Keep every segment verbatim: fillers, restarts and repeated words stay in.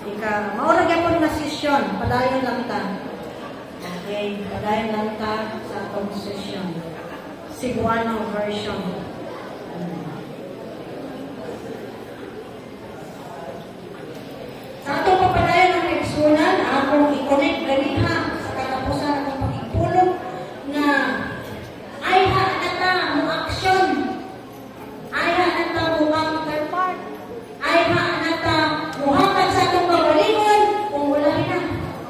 ika maura gyapon nga session, padayon lang ta. Okay, padayon lang ta sa atong session. Cebuano version. Sa atong papadayon ng eksunan, akong i-connect ganin ha sa katapusan ng pagpulong na ay ha nata mo action. Ay ha nata mo counterpart. Ay ha nata muhatag sa atong kabalingon kung wala na.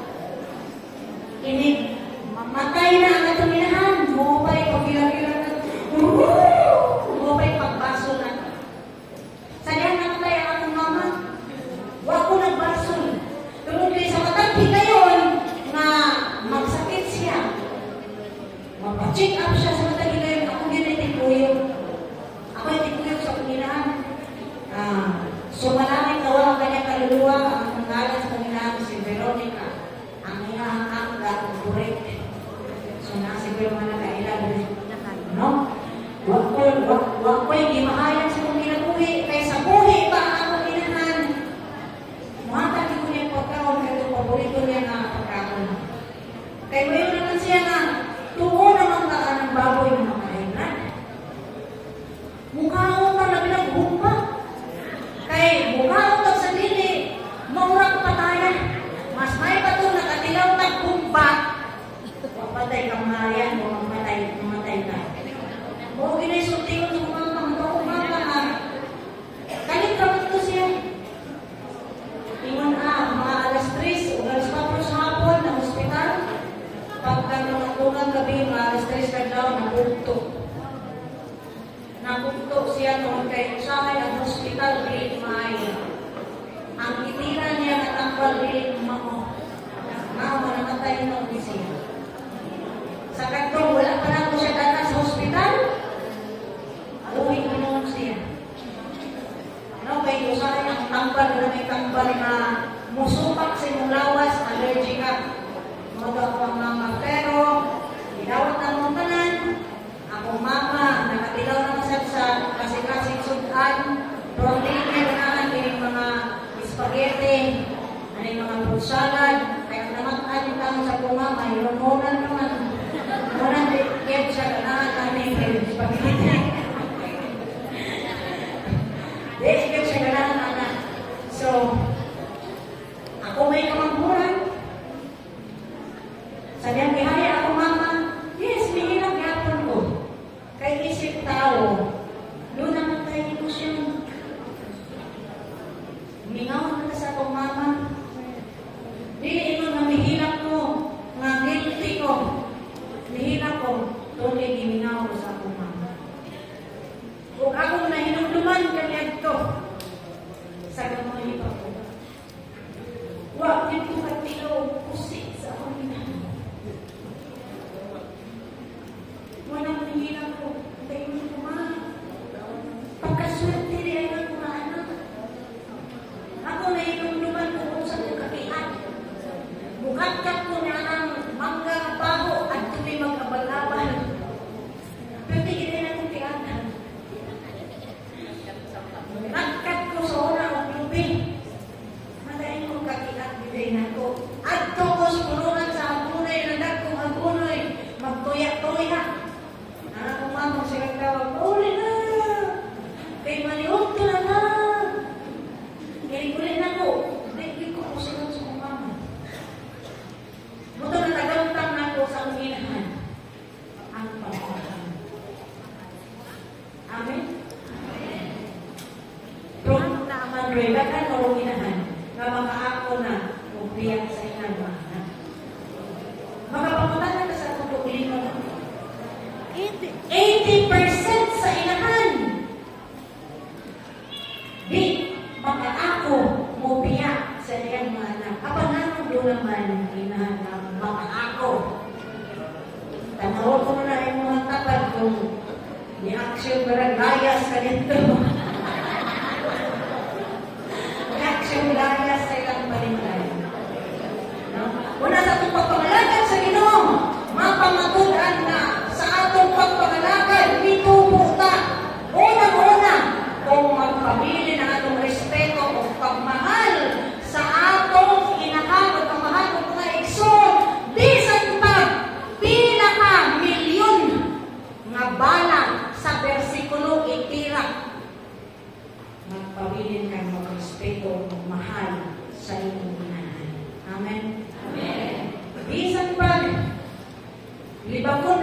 Ini mamatay na ang atong inahan. Mo pa'y pagkila-kila na. Mo pa'y pagbaso na. Sadihan namatay ang atong mama. Wa ko nagbaso. Tungkol kayo sa matagpi ngayon na magsakit siya. Mapacheck up siya sa matagpi ngayon. Ako din ay tikuyog. Ako ay tikuyog sa Panginoon. Ah, so maraming kawalang kanyang kaluluwa ang pangalan sa Panginoon si Veronica. Ang iyang angga o burek. So nasiguro mga nakailan. No? Wag ko, wag, wag ko yung gimahayan sa kong ginabuhi. Kaya sa buhi pa ang akong inahan. Muhatag ko niya pagkaon kaya ito paborito niya na pagkaon. Kaya mayroon naman siya na tuo naman ka ng baboy na makailan. Mukhaon ka na pinagbumpa. Kaya mukhaon ka sa dili. Maurang patayan. Mas may pa ito nakatilaw na bumpa. Papatay ka mahayan o mamatay, mamatay ka. O ginisulti ko sa mga mga umaga ha. Kalit ka ito siya. Ingon ah, mga alas tres o alas patro sa hapon na hospital. Pagka nakatungang gabi, mga alas tres ka daw, nabugto. Nabugto siya noon kay usahay ang hospital, bilit maayo. Ang itira niya natanggal, bilit mao. Mao, namatay noon siya. Sa kantong, wala pa na ko siya data sa hospital. Uwi ko noon siya. Ano, kay usahay ang tambal na may tambal na musupak sa inyong lawas, allergic ka. Mga ako ang mama. Pero, idawat na mong tanan. Akong mama, nakatilaw na masat sa kasi-kasing sudan. Protein niya ganahan, kining mga spaghetti, ano mga fruit salad. Kaya naman yung tanong sa akong mama, yung monan naman. Monan, kaya siya ganahan namin yung spaghetti. Dahil kaya siya ganahan anak. So, ako may kamangkuran. Sabihan kihaya ako mama, yes, may ilang yapon ko. Kay isip tao, doon naman tayo ko siya. Mingawan na sa akong mama. Dili ito na mihilap ko, nga guilty ko. Mihilap ko, tuloy giminaw ko sa akong mama. Kung akong nahinumduman kanyag to, sa gamoy pa ko. Wag dito katilaw, kusik sa akong inahan. Walang nangilang ko. Tayo mo kumahan. Pagkaswerte rin ang kumahan. Ako na inumduman ko kung saan ko kakihan. Bukat-kat ko na ang mangga baho at tuloy mag-abal-abal. Pero tigil rin akong kiyahan. Bukat-kat ko sa una ang lubing. Madaling kong kakihan, biday na ko. At tokos pulungan sa agunay, nadag kong agunay. Magtuya-tuya. Ako mama siya tawag, uli na! Kay maniwag ko na na! Kaya uli na ko. Hindi ko po sila sa mama. Buto na tagantang na ko sa uminahan. Ang pagkakan. Amen? Pero na aman rin, lakan na uminahan na makaako na upiyak sa inang maanan. Makapamutan na sa tutukulin mo na. eighty percent sa inahan. Di, baka ako mubiyak sa iyang mga anak. Kapag ako doon naman inahan na baka ako. Tanawag ko na yung mga tapad kung ni-action barang layas ka dito. Ni-action layas sa ilang palimulay. No? Una sa itong pagpangalagan sa Ginoo, mapamatudan na sa atong pagpangalagan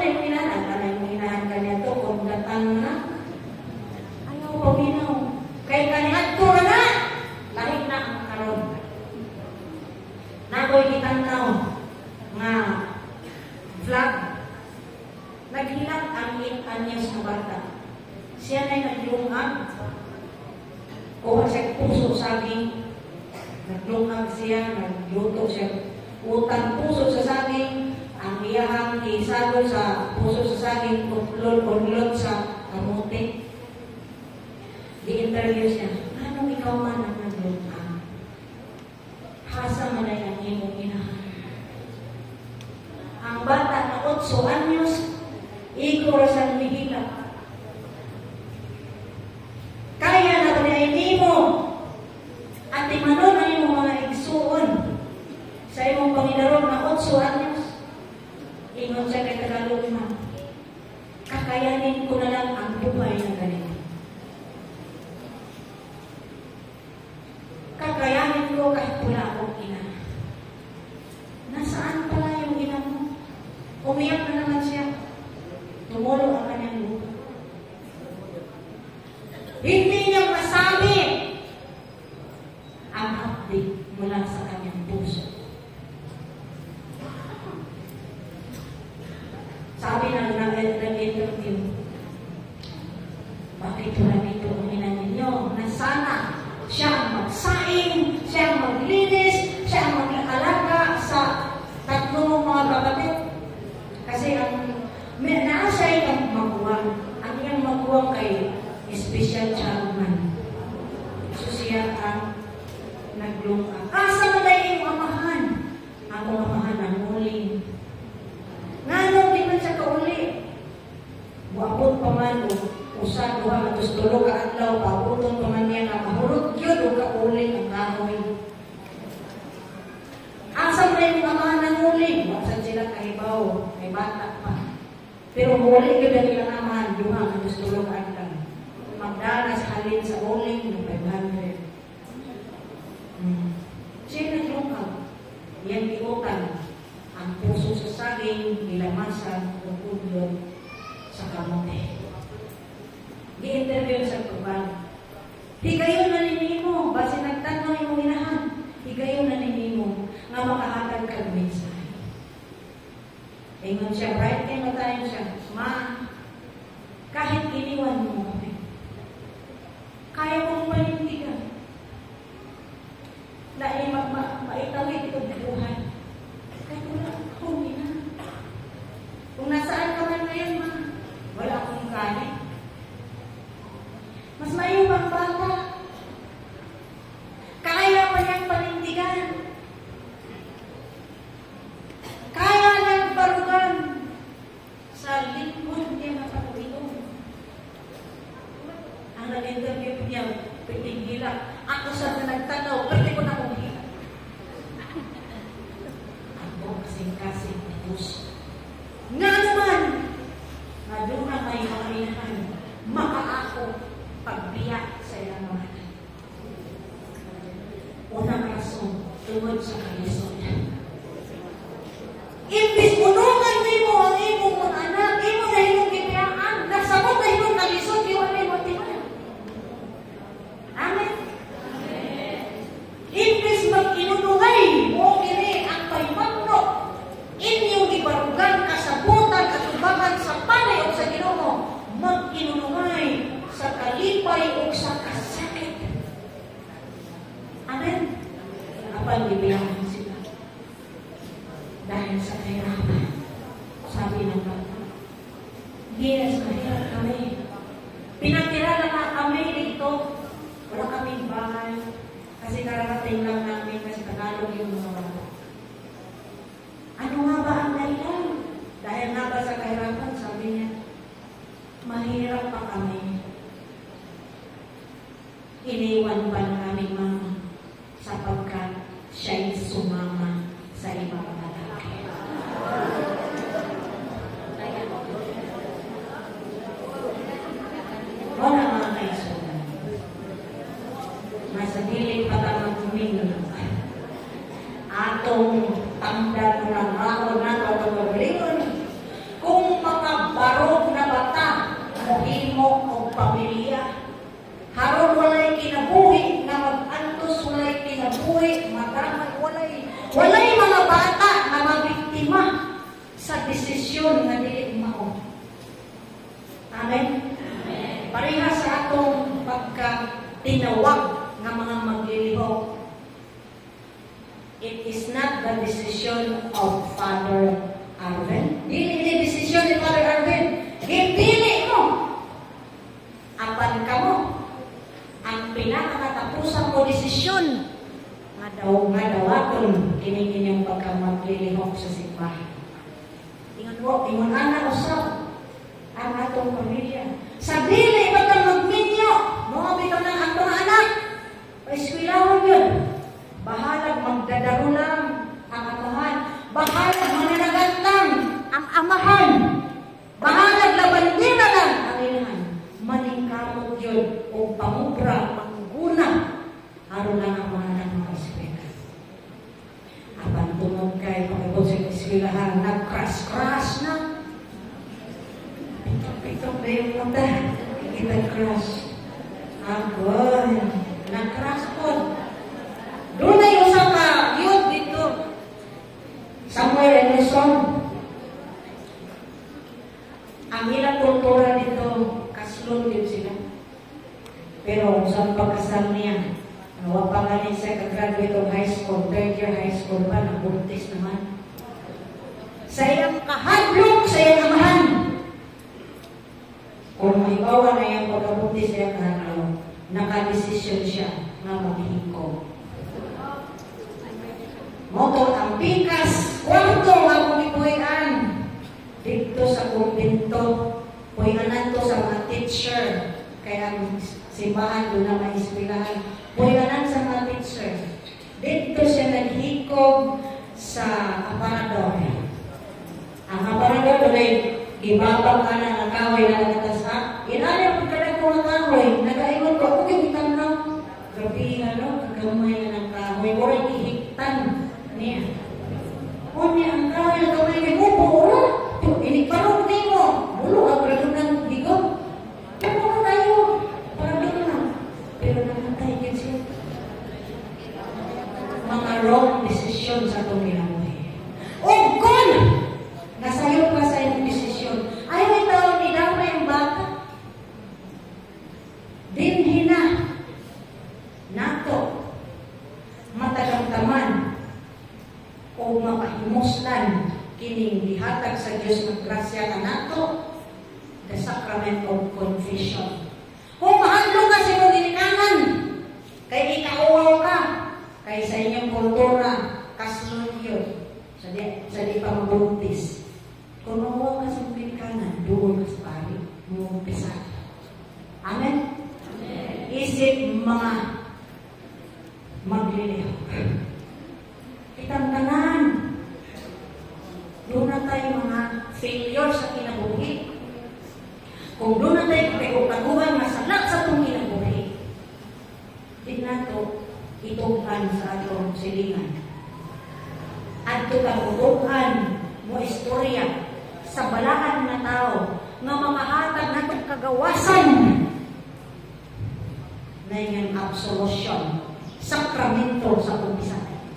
yung inahan, ano yung inahan kanya to, kung datang na, ayaw paminaw. Kaya kanihat ko na, lahit na ang karon. Nakoy kitanaw, nga vlog, naghilak ang anyos na bata. Siya na'y naglungag, kuha siya puso saging, naglungag siya, nagluto siya, utang puso sa saging, ang iyahang isalo sa puso sa saging, kutlol-kutlol sa kamuti. Di-interview siya, anong ikaw man ang naglungag? Hasa man ay ang iyong inahan. Ang bata na otso anyos, igor sa nihila. Kaya na ba niya inimo at imanon ang iyong mga igsuon sa iyong Panginoon na otso anyos. Ingon siya kay Tagalog man, kakayanin ko na lang ang buhay na ganito. Kakayanin ko kahit wala akong ina. Nasaan pala yung ina mo? Umiyak na naman siya. Tumulo ang kanyang lupa. Hindi niya masabi ang update mula sa kanyang puso. Sabi ng nag-interview, bakit wala dito ang ina ninyo? Na sana siya ang magsaing, siya ang maglinis, siya ang mag-alaga sa tatlong mga kapatid. Kasi ang naasa ay maguwang. Ang iyang maguwang kay special child man. So siya ang naglungag. Asa na ba yung amahan? Ang amahan ang muling. Nga nung di man siya kauli. Buabot pa man o usa, duha, atos tulo ka adlaw, pabuton pa man niya na mahurot yun o kauling ang kahoy. Asa na yung amahan ang muling? Wasan sila kahibaw, may bata pa. Pero muli ka na nilang amahan, duha, atos tulo ka adlaw. Magdanas halin sa uling ng five hundred. Hmm. Siya naglungkag. Yan iutan. Ang puso sa saging, nilamasan, tungkol sa kamote. Di-interview sa kurban. Higayon na ninimo, base nagtanong yung inahan. Higayon na ninimo, nga makahatag kag mensahe. Ingon siya, bright kayo na tayo siya. Ma, kahit iniwan mo kami, kaya kong panindigan. Dahil maitawid ito buhay. Kahit wala akong ina. Kung nasaan ka man ngayon, ma, wala akong kanin. Mas maayong ang bata. Kaya pa niyang panindigan. Kaya niyang barugan sa lingkod niya na pag-inom. Ang nag-interview niya, piting hila. Ako sa na nagtanaw, pwede ko na kong hila. Ako kasing-kasing na Diyos. Nga naman, nga doon na may mga inahan, makaako pagbiyak sa ilang mga anak. Unang rason, tungod sa kalisod. Imbis unungan mo ang imong mga anak, imo na imong gipiyaan, nagsabot na imong kalisod, iwan na imong timan. Amen? Imbis mag-inunungay mo kini ang paymagno, inyong ibarugan, kasabutan, katubangan sa panay o sa Ginoo, mag-inunungay sa kalipay o sa kasakit. Amen? Apan bibiyahan sila. Dahil sa kahirapan, sabi ng bata, yes, kahirap kami. Pinatira na kami dito. Wala kaming bahay. Kasi kararating lang namin kasi Tagalog yung mga bata. Ano nga ba ang dahilan? Dahil nga ba sa kahirapan, sabi niya, mahirap pa kami. Iniwan pa ng aming mama sapagkat siya'y sumama sa ibang lalaki. sa desisyon nga dili mao. Amen? Amen. Pareha sa atong pagka-tinawag nga mga maglilihok. It is not the decision of Father Arvin. Dili ni desisyon ni Father Arvin. Gipili mo. Apan ka mo. Ang pinakatapusan mo desisyon nga daw nga dawaton kini kining pagkamaglilihok sa simbahan. Ingon mo, ingon ana usab ang atong pamilya. Sa dili pagka magminyo, mo bitaw ng atong anak. Paiskwilahon yun. Bahalag magdadaro lang ang amahan. Bahalag mananagat lang ang amahan. Bahalag labandina lang ang ilahan. Maningkamot yun o pamubra, pangguna. Aron lang ang mga ng mga eskwela. Apan tunog kay pagkabot sa eskwelahan, nag-crash-crash na. Pitok-pitok na yung mata. Kita-crash. Agoy. Nag-crash po. Doon na yung sa ka-youth dito. Samuel Emerson. Ang ilang kultura dito, kaslon din sila. Pero sa pagkasal niya, nawa pa nga niya siya kagraduate of high school, third year high school pa, nabuntis naman. Sa iyang kahadlok, sa iyang amahan. Kung maibawa na yung pagkabuntis sa iyang kahadlok, nakadesisyon siya na maghihingko. Moto ang pikas, kwarto ang kumipuyan. Dito sa kumpinto, puyanan to sa mga teacher. Kaya ang simbahan doon na may eskwelahan. Puyanan sa mga teacher. Dito siya naghikog sa aparador. Ang aparador doon ay ibabang ka na ng kahoy na nagkatasa. Inalim ang kalag ko ng kahoy. Nag-aingon ko, ako kikitan na. Grabe ano, kagamay na ng kahoy. Oray ihiktan niya. O niya, ang kahoy na gamay kay mo, puro. Iniparong ni mo. Mulo, ang gano'n ng higog. Pero ka tayo. Parang gano'n lang. Pero nakantay yan siya. Mga wrong decision sa itong ginabuhay. O kung nasayo pa sa iyong desisyon, ayaw ito, nilaw na yung bata. Dinhin na. Nato. Matagamtaman. O mapahimuslan. Kining dihatag sa Diyos ng grasya na nato. The sacrament of confession. Kung mahadlo ka sa iyong ginikanan, kay ikauwaw ka, kay sa inyong kultura, kasunod yun. Sa di, sa di pa mabuntis. Kung mawaw ka sa iyong ginikanan, doon ka sa pari, mumumpisa. Amen? Amen. Isip mga magliliw. Kitang tanan. Doon na tayo mga failure sa kinabuhi. Kung doon na tayo pagkakaguhan na salat sa itong kinabuhi, di na ito itugan sa atong silingan. At ito kagutuhan mo istorya sa balaan na tao na makahatag na itong kagawasan na yung absolution, sakramento sa umpisa.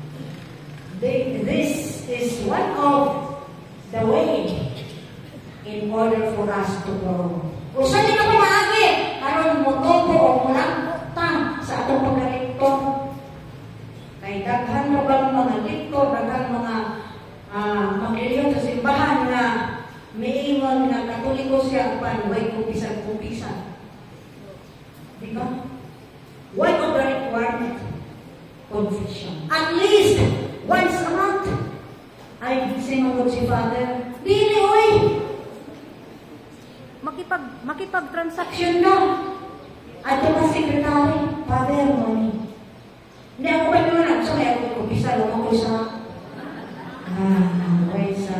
This is one of the way in order for us to grow. Kung saan nyo na pumaagi, karon mo topo o mulangkutang sa atong pagkalikto. Kay daghan na bang mga likto, daghan mga uh, magliliyon sa simbahan na may ingon na katoliko siya pan, way kumpisan-kumpisan. Di ba? One of the requirement, confession. At least, once a month, ay sinugod si Father, dili, oy! Makipag, makipag-transaction na. At yung sekretary, Father, money. Hindi ako pa nyo na. So, kaya ako kumpisa, lumang ko sa, ah, way sa,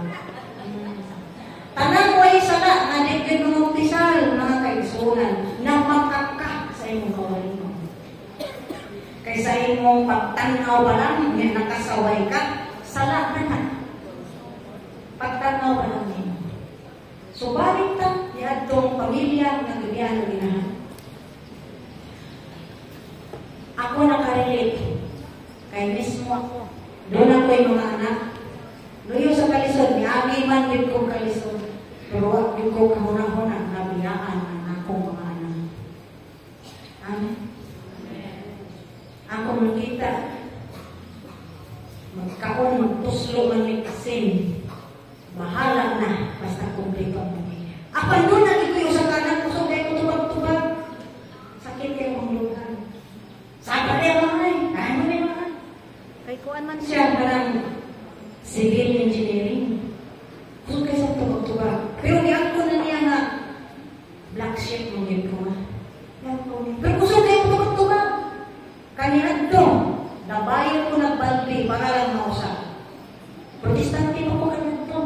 tanang way sa na, nadigid mga kumpisal, mga kaisunan, na makaka sa imong kawalin mo. Kaysa imong pagtanaw pa lang, yan nakasaway ka, sala na na. Pagtanaw pa lang niyo. So, balik ta, yan itong pamilya na ganyan na ginahan. Ako nakarelate. Kaya mismo ako. Doon ako yung mga anak. Luyo sa kalisod, niagi man din ko kalisod. Pero wag din ko kahuna-huna nabiyaan ang akong mga anak. Amen? Ako makita, magkaon, magtuslo man may asin. Bahala na, basta kumpleto ang pamilya. Apan doon na ito yung sa kanan ko, so kayo ko tubag-tubag. Sakit kayo ang lugan. Sabi niya mga ay, kaya mo niya mga. Kay kuan man siya, parang civil engineering. So kayo sa tubag-tubag. Pero niyan ko na niya na black sheep mong yun ko. Pero gusto kayo tubag-tubag. Kanina ito, nabayan ko ng balde para lang mausap. Protestante mo ko kanina ito.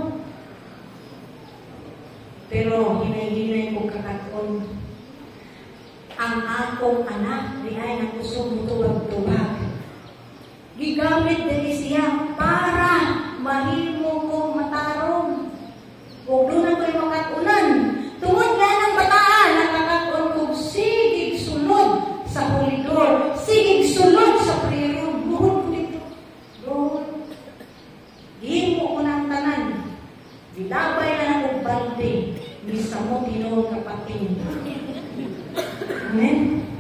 Pero hinay-hinay ko kakaton. Ang akong anak, di ay nakusog tubag-tubag. Gigamit din siya para mahimo kong matarong. Huwag doon na ko'y makatunan. Tungod nga ng bataan, nakakatuon kong sigig sulod sa hulidor. Sigig sulod sa prayer room. Buhod ko dito. Lord, himo ko ng tanan. Dilabay na ng balde. Misa mo tinoon kapating. Amen?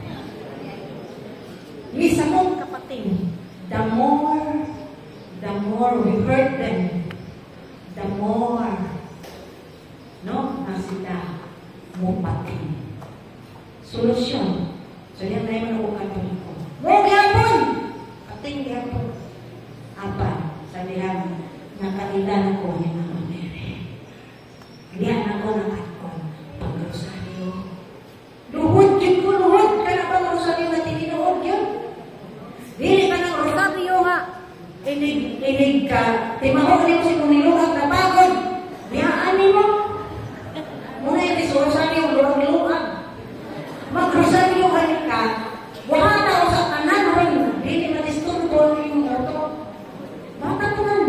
Misa mo kapating. The more, the more we hurt them, the more, no, na sila mo pating. Solusyon. So, yan na yung nakukaroon ko. Huwag yapon! Pating yapon. Apa? Sabihan, nakailan ko yung mga mere. Diyan ako nakakon. Pag-rosaryo. Luhod yun ko, luhod. Ka na ba rosaryo na tininuod yun? Dili ka ng rosaryo ha. Inig, inig ka. Timahog din ko si Muniluhag na pagod. Biyaan mo. Muna yung rosaryo, luhag-luhag. Mag-rosaryo ka, wala na o sa kanan rin, hindi madisturbo yung auto. Bata ko nan.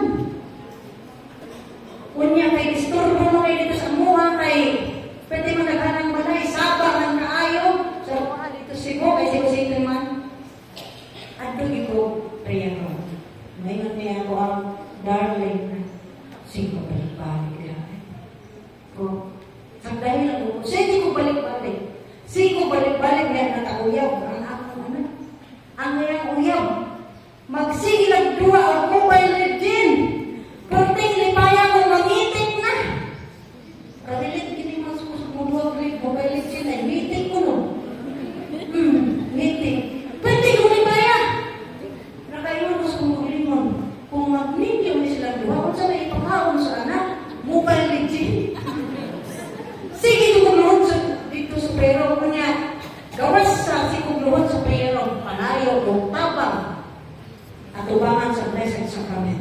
Kunya kay disturbo mo kayo dito sa muha kay pwede managhanang balay, sabang ang kaayo. So, mga dito sigo, kay sigo-sigo man. At doon ito, prayer mo. Ngayon niya ako ang darling na sigo balik-balik. O, sagdahin lang ako, sige ko balik-balik. Sigo balik-balik niya na kauyaw. Ang akong anak. Ang niyang uyaw. Magsigilag dua o mobile legend. Kunting lipaya ko mag-itik na. Kadilit kini masuk mo duwa klik mobile legend ay meeting ko no. Hmm, meeting. Pwede ko lipaya. Nakayon ko sa kumulimon. Kung mag-meeting mo sila dua, kung saan ay ipakaon sa anak, mobile legend. Sige ko noon sa dito sa pero ko niya, gawas sa sikugluhon sa pero, panayo, o tabang, at ubangan sa Blessed Sacrament.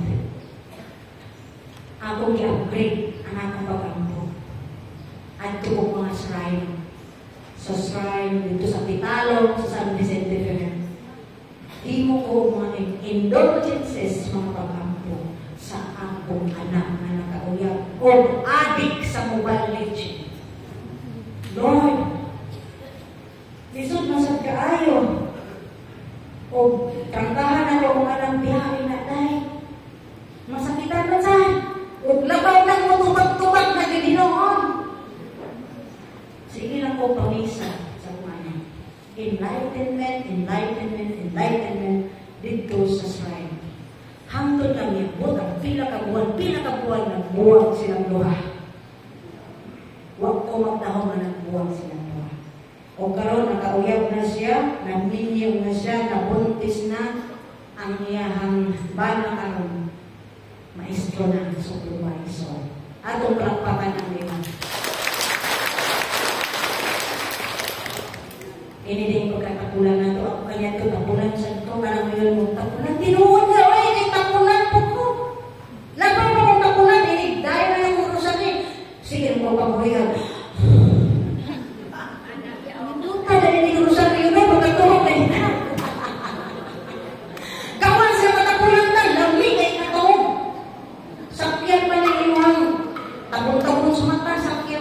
Ako i-upgrade ang aking pagampo. At tuong mga shrine. Sa shrine, dito sa Pitalo, sa San Vicente Ferrer. Imo ko mga indulgences, mga pagampo, sa akong anak na nakauyaw o adik sa mobile legend. Lord, lisod na sa kaayo. O trangkahan ako kung anong biyahe na tayo. Masakitan na sa. O labaw ng matubag-tubag na ginoon. Sige lang ko pamisa sa umana. Enlightenment, enlightenment, enlightenment dito sa shrine. Hangtod lang yabot ang pila kabuan, pila kabuan na buwag silang luha. Huwag ko magtahong na nagbuwang sila doon. O karon nakauyaw na siya, nagminyaw na siya, nabuntis na ang iyahang bana karon. Maestro na, supervisor. Atong palakpakan ang lima. Ini din ko katapulan na ito. Ako kanya ito, tapulan sa ito. Karang ngayon mo, tapulan. Tinuod nga, oy, kay tapulan po ko. Laban mo kong tapulan, inig. Dahil na yung urusan eh. Sige mo pag-uyan. Doon ka na inig urusan niyo na, magkatuhog na yun. Kawan siya matapulan na, lamig ay katawag. Sakyan pa na yung tabong-tabong sa mata, sakyan.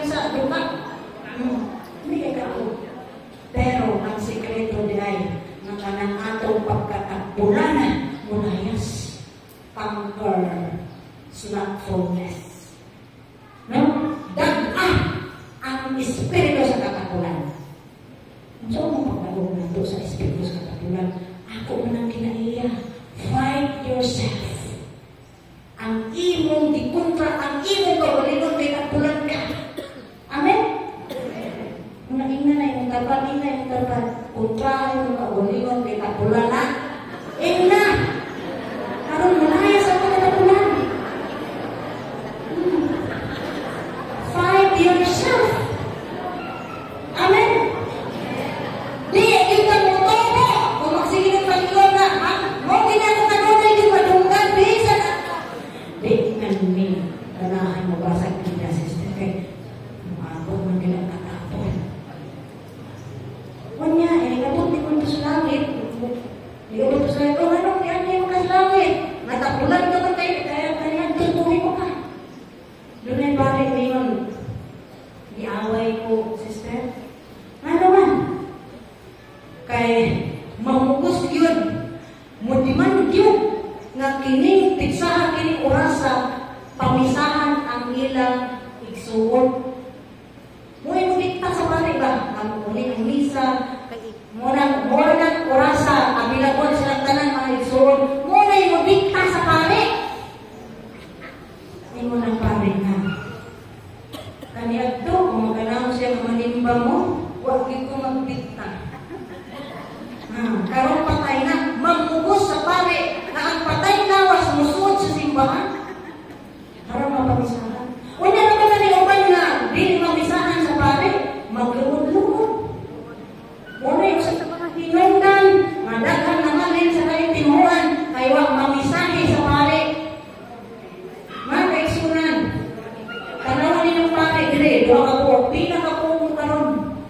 kontra, yung kaulingon, may kapulan na. Eh na! Karoon mo na sa mga kapulan. Hmm. Fight yourself. Amen? Di, kita mo topo. Kung magsigil ng Panginoon na, ha? Mo, ginagawa ka doon, hindi madunggan, bisa na. Di, kanmin, kanahan mo ba sa kita, sister, kay umabot man nilang katapon. Wanya, eh, kabot di mo sa langit. Di ko ito sa langit, oh, anong yan yung ka sa langit? Natapulan ka ba kayo? Kaya kaya tutuhin mo ka. Doon ay bakit ngayon, iaway ko, sister. Ano man? Kay mahugos yun. Mudiman yun. Nga kining tiksahan kining orasa, pamisahan ang ilang igsuon. Mu'y mo dikta sa pare ba? Mamunin ang misa, muna muna ng orasa, abilabon silang tanan mga igsuon. Muna mo dikta sa pare. Ay mo ng pare na. Kaniya to, kung maganaw siya manimba mo, huwag ko magdikta. Hmm, karong patay na, mamugos sa pare, na ang patay na was musuot sa simbahan. Karong mapamisahan. Una na ba na niuban na, di mamisahan sa pare, magluod-luod. Una yung sa hinungdan, madaghan naman din sa kayong tinuan, kaya wag mamisahe sa pare. Mga kaisunan, tanawan ninyong pare, dire, doon ka po, pinakapuong karon.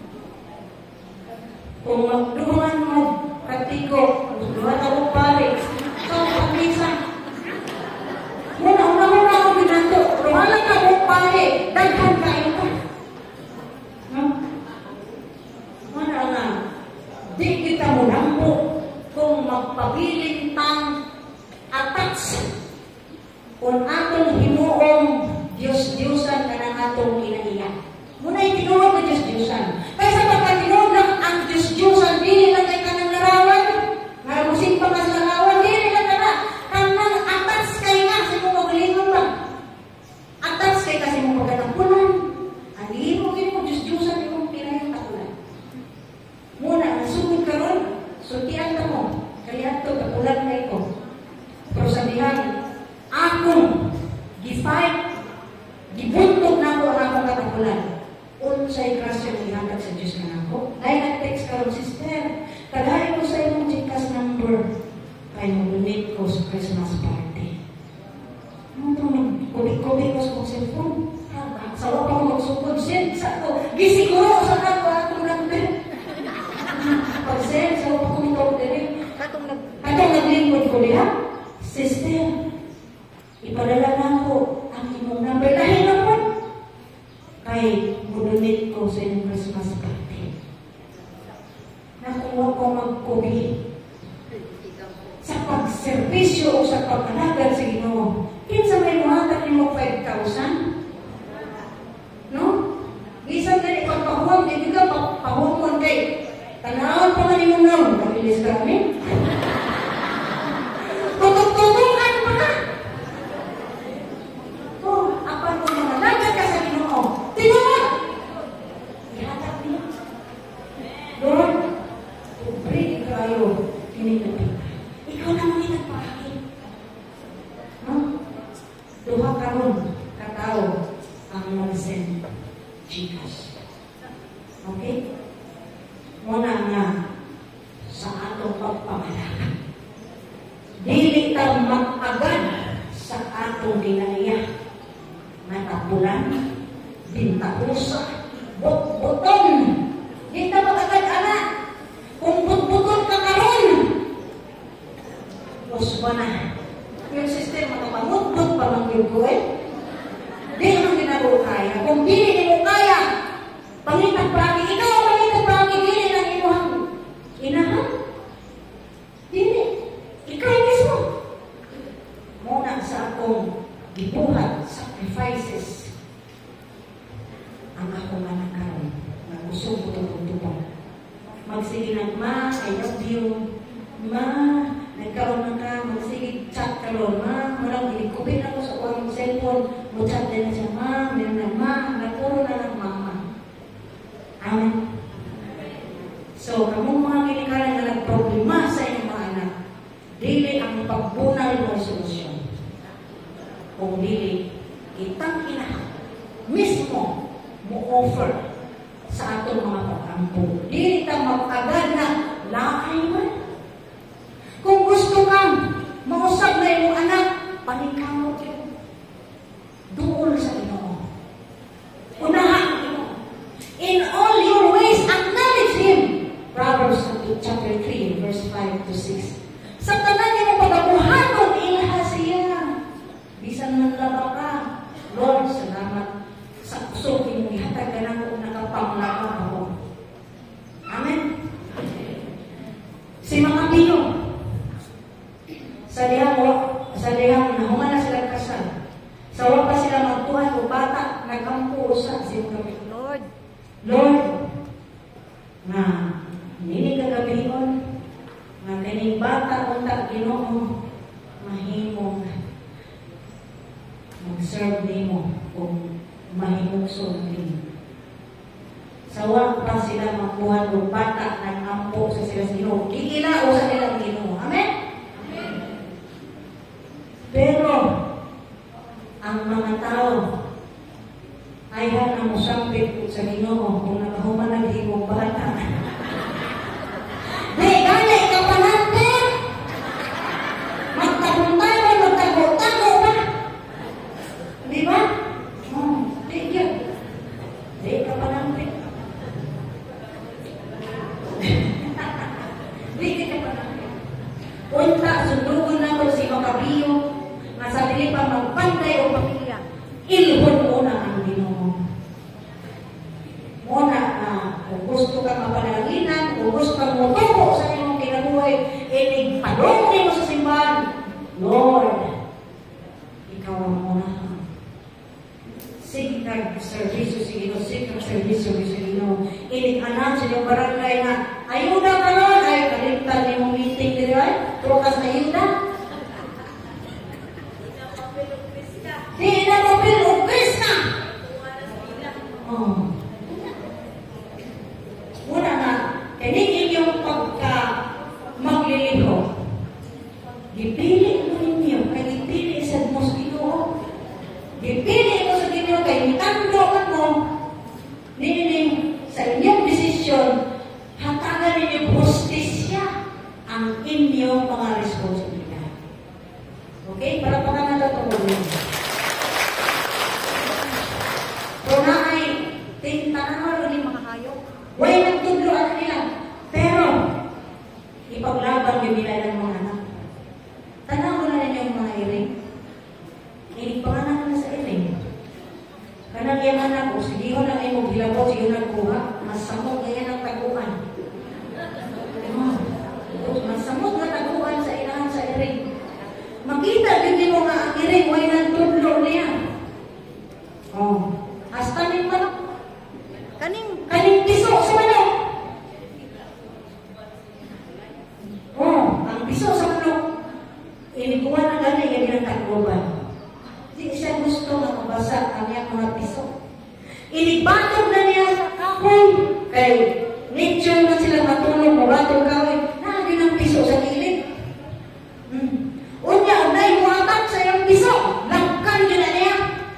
Kung magduman mo, katiko, duha ka po pare, so pagmisa. Muna, una mo na ako ginanto, duha lang ka po pare, daghan kayo ka. No? Muna nga, di kita mo nampo kung magpabiling tang attach kung atong himuong Diyos-Diyosan ka ng atong kinaiya. Muna yung tinuod na Diyos-Diyosan. Kaya sa pagkatinuod ng ang Diyos-Diyosan, dili lang kay kanang larawan. Nga musing pa ka sa larawan, dili lang ka na. Kanang atas kay nga, sa mong magalingon ba? Atas kay kasi mong pagkatapunan. Ang himo, himo, Diyos-Diyosan yung pinayang tapunan. Muna, ang sugod ka ron, sultian ka mo. Kaya ito, tapulan na ito. Pero sabihan, akong gifight, gibuntog na ako ang akong katapulan. Unsay grasya ng ihatag sa Diyos na ako. Dahil nag-text ka ron, sister, kalahin ko sa imong Gcash number. Kaya mag-donate ko sa Christmas party. Ano ito, mag-kubik-kubik ko sa cellphone. Sawa pa ko magsugod, send sa ako. Gisiguro sa ako, akong number. Pag-send, sawa pa ko mitawag din. Katong naglingkod ko niya, sister, ipadala na ako ang imong number. Dahil naman, kay mudunit ko sa inyong Christmas party. Nakuha ko magkubi sa pagservisyo o sa pag-alagad sa Ginoo. Kinsa may muhatag ni mo five thousand? No? Bisan na ni pagpahuwag, hindi ka pahuwag kay tanawag pa man yung naon. Kamilis kami. Tutok-tutukan pa ka. Oh, apan kung mga lagad ka sa Ginoo. Tinawag! Ihatag niya. Lord, break kayo. Kinigapit. Ikaw naman yung nagpahagi. No? Duha karon katao ang mag-send Gcash. Okay? Muna nga sa atong pagpamalakan. Dili ta mag-agad sa atong ginaiya. Natapulan, bintakusa, but-buton. Di ta mag-agad, anak. Kung but-buton ka karon, usba na. Yung sistema kapamutbut pa lang yung kuwe. Di naman ginagawa kaya. Kung dili mo kaya, pangitag-pagi, ikaw ang pangitag-pagi, dili lang inuhang inahan. Dili. Ikaw mismo. Muna sa akong gibuhat, sacrifices, ang akong anak karon, na gusto ko tututupang. Magsige na, ma, I love you. Ma, nagkaroon na ka, magsige chat karon, ma, walang ilikupin ako sa kuwang cellphone, mo chat din na siya, ma, meron na, ma, nagpuro na ng mama. Amen. So, kamong mga mismo mo-offer sa atong mga pag-ampo. Dili ta mag-agad na laay man. Kung gusto kang mausap na imong anak, paningkamot yun. Duol sa Ginoo. Unahan mo. In all your ways, acknowledge Him. Proverbs chapter three, verse five to six. Sa tanan niyo pagabuhaton, ilha siya. Bisan man laba ka. Lord, salamat sa kusog mo ihatag ka na kung nakapanglaka ako. Amen? Si mga Pino, sa dihang, sa dihang nahuman na sila kasal, sa wala pa sila magtuhan o bata, nagkampo sa si Lord, Lord, na nini kagabion, na kaning bata unta Ginoo, mahimong mag-serve nimo kung mahimugso din. Sawa pa sila magbuhat ng bata ng ampo sa sila sa Ginoo. Kikilao sa nilang Ginoo. Amen? Amen? Pero, ang mga tao ay na musambit sa Ginoo kung nakahuman naghimong bata. Di, gani ka pa natin! Magtaguntaran, magtago-tago ba? Di ba? Oh, di yun. Di ka pa natin. Di ka pa natin. Unta, sundugan na ko si Makabiyo, nga sabi pa magpantay o pamilya. Ilhon mo na ang Ginoo. Muna, uh, kung gusto ka mapanaginan, kung gusto ka mutupo sa iyong kinabuhay, inig padong mo sa simbahan. Lord, ikaw ang muna. Sige kag servisyo sa Ginoo, sige kag servisyo sa Ginoo. Inig anak sa iyong barangay na, ayuda ka nun, ay kalimtan ni mong meeting dito ay, trukas na ayuda. Di na mapil o Krista. Oh. Muna nga, kanigin yung pagka magliliho. Gipili mo ninyo, kaya gipili sa Ginoo. Gipili mo sa Ginoo, kaya itando ka mo, ninining sa inyong desisyon, hatagan ninyo justisya ang inyong mga responsibilidad. Okay? Para pa ka na ito so na ay tintanawal ulit mga hayop. Way nagtudloan nila. Pero, ipaglaban yung nila ng mga anak. Tanaw na rin yung mga iring. Inipanganak na sa iring. Kanang yung anak ko, sige ko lang yung gilabaw, sige ko nagkuha, masamot na yan ang taguan. Oh, masamot na taguan sa ilahan sa iring. Makita din mo nga ang iring, way nagtudlo niya. Oh. Hasta ning manok. Kaning kaning piso sa manok. Oh, ang piso sa manok. Inikuha na gani yung ginatagloban. Di siya gusto na mabasa ang iyang mga piso. Inibatog na niya sa kahoy. Kay nature na sila matulog, mabatog kahoy. Nagin ang piso sa gilid. Hmm. Unya, unay muhatag sa iyang piso. Langkan yun na niya.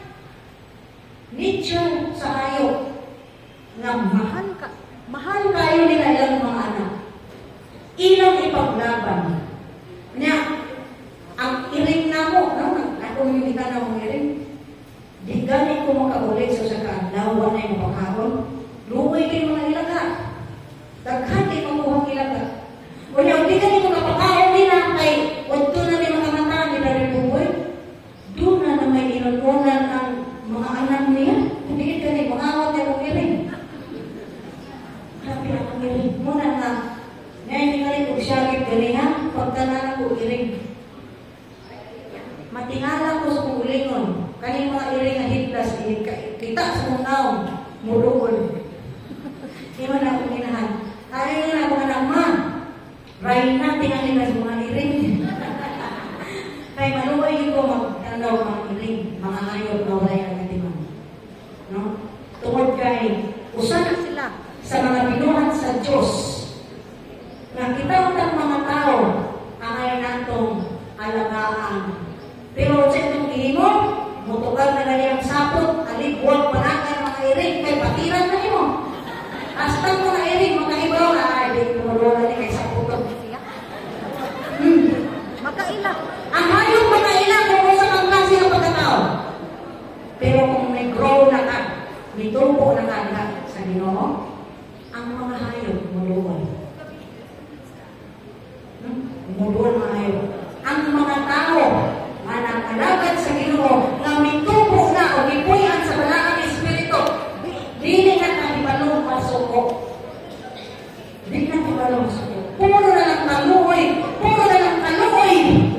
Nature sa hayop na mahal ka. Mahal kayo nila ilang mga anak. Ilang ipaglaban. Niya, ang iring na mo, no? Ako yung kita na mong iring. Di gani ko makaulit sa saka lawan na yung makahon. Luway kayo mga ilaga. Daghan kayo mamuhang ilaga. O niya, di gani ko kapakaon nila kay wento na may mga mata nila rin buhay. Doon na na may inununan ang mga anak niya, hindi ka rin, mangawag niya kong iring. Grabe na kong iring. Muna nga, ngayon nga rin kong siyagit ganihan, pagtanaan ko iring. Matingala ko sa kong ulingon, kaning mga iring na hitlas, kita sa mong naong, murugol. Iman na akong inahan. Ayaw na akong anak, ma, rain na, tingalin na sa mga iring. Kaya maluway ko magtanaw mga iring, mga ayot na wala yung katiman. No? Tungod kay, usa na sila sa mga binuhat sa Diyos. Na kita ang mga tao, ang ay natong alagaan. Pero sa itong gihimo, mutugal na ganyan sa sapot, alibwag, panagan, mga iring, kay patiran na mo. Hasta ko na iring, mga ibaw na, ay, di ko wala ni kay sapot. Hmm. Magkaila. Ang hayong magkaila kung sa kang klase ng pagkatao. Pero kung may grow na ka, may tubo na ka lahat sa Ginoo, ang mga hayop muluwan. Hmm? Muluwan mga hayop. Ang mga tao, manang-alagad sa Ginoo, na may tubo na o ipuyan sa balaang espiritu, dili na kahibalong masuko. Dili na kahibalong masuko. Puro na lang kaluoy. Puro na lang kaluoy.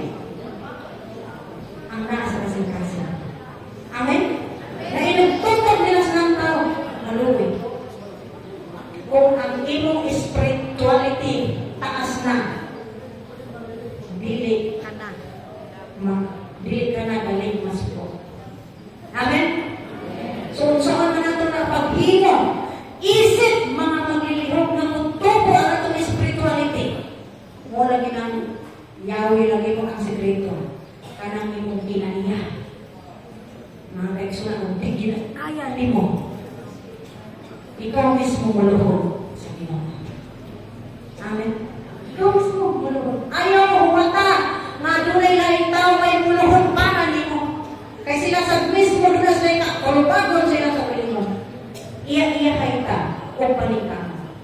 Ang nasa kasing-kasing. Amen? Na inugtutog nila sa ng tao, maluwi. Kung ang imong spirituality taas na, dili Ka na. ma, dili ka na galing masuko. Amen? So, saan na nato na paghimo? Isip mga maglilihok na mutubo ang atong spirituality. Mo lagi ng Yahweh lagi mo ang sekreto. Kanang imong kinaiya. Mga kaigsoon na kung tigil kaya ni mo. Ikaw mismo maluhod sa Ginoo. Amen? Ikaw mismo maluhod. Ayaw mo humata nga dunay laing tao may maluhod para ni mo. Kaya sila sa mismo doon sa ika, kalubagon sila sa pilingon. Iya-iya kayo ka o panika.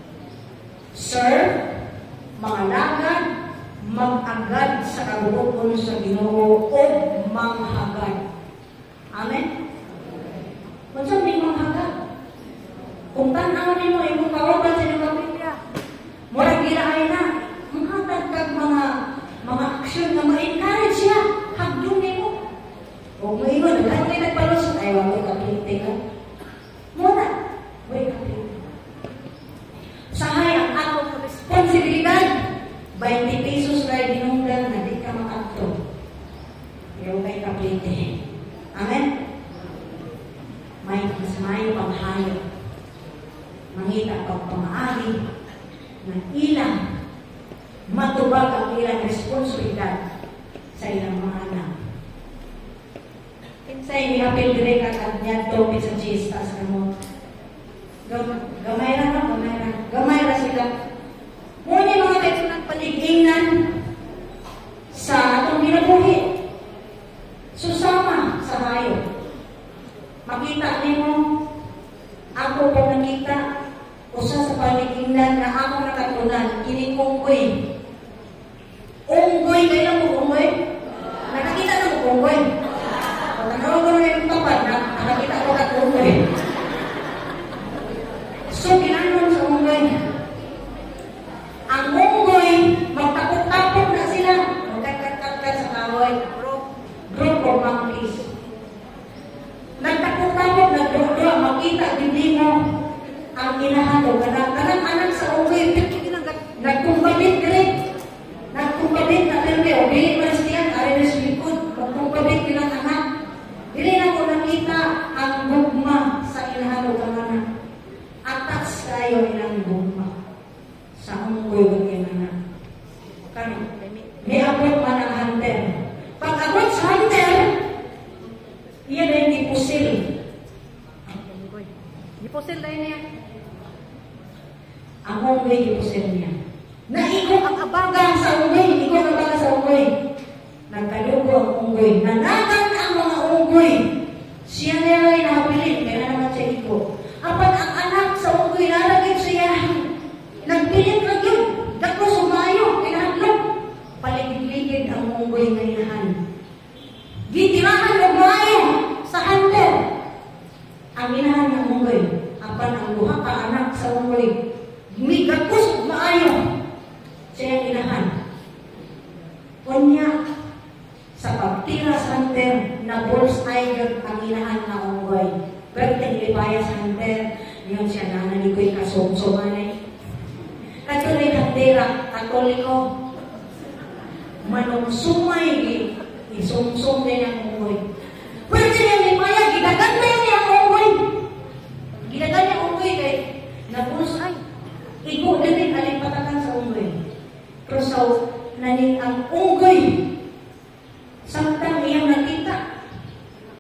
Sir, mga lagad, mag-agad sa kabuokon sa Ginoo o manghagad. Amen? Kung saan may manghagad? Kung tanaw ni mo, imong kawaban sa inyong Biblia, murag girahay na, manghatag kag mga mga aksyon na ma-encourage siya, hagdun ni mo. O mo ingon, kaya may nagpalusot, ay wala ka pilite ka. Muna, wala ka pilite. Sahay ang atong responsibilidad, twenty pesos na binungdan na di ka makakto. Pero kay ka pilite. Amen? May mas mayo pang hayop. Mangita pag pamaali ng ilang matubag ang ilang responsibilidad sa ilang mga anak. Kinsay ni apel dire ka kanya topic sa Jesus sa mo. Gamay ra na, gamay ra. Gamay ra sila. Muna mga kaitsunang paligingnan sa atong ginabuhi. Susama sa hayo. Makita nimo ako pag nakita usa sa paligingnan na ako nakatunan kini unggoy. Unggoy kayo lang mo unggoy? Nakakita na mo unggoy? Pag nanaw ko na yung tapad na nakakita ko ka unggoy. So ginanon sa unggoy. Ang unggoy magtakot-takot na sila. Magkakat-kakat sa kahoy. Group of monkeys. Nagtakot-takot, nagduro, makita, hindi mo ang inahato. Kanang-anak sa unggoy, nagkumpabit, galit. Nagkumpabit na terme, o bilik na siya, ari na sa likod, nagkumpabit bilang anak. Dili na ko nakita ang gugma sa inahato kanana. Atas kayo ilang gugma sa unggoy ng inahato. Kano? May abot man ang hunter. Pag abot sa hunter, iyan ay dipusil. Dipusil na yun niya. Ang unggoy dipusil niya. Naiko ang abagang sa unggoy. Iko ang abagang sa unggoy. Nagkadugo ang unggoy. Nanagan ang mga unggoy. Siya na ay nakapilin. Kaya naman siya iko. Apat ang anak sa unggoy nalagay siya. Nagpilit lang yun. Dako sumayo. Kinahaglog. Paligid-ligid ang unggoy ngayon. Gitirahan mo maayo sa hunter. Ang inahan ng unggoy, apan ang duha ka anak sa unggoy, migakos maayo siya ang inahan. Kunya, sa pagtira sa hunter, na bullseye ang inahan ng unggoy. Berting lipaya sa hunter, yun siya na nalikoy kasong-songanay. Katuloy ng tira, katoliko, manong sumay, isungsong din ang unggoy. Pwede niya lipaya, ginaganda niya ang unggoy. Ginaganda niya ang unggoy kay nabusay. Iko na din alipatakan sa unggoy. Pero sa nanin ang unggoy,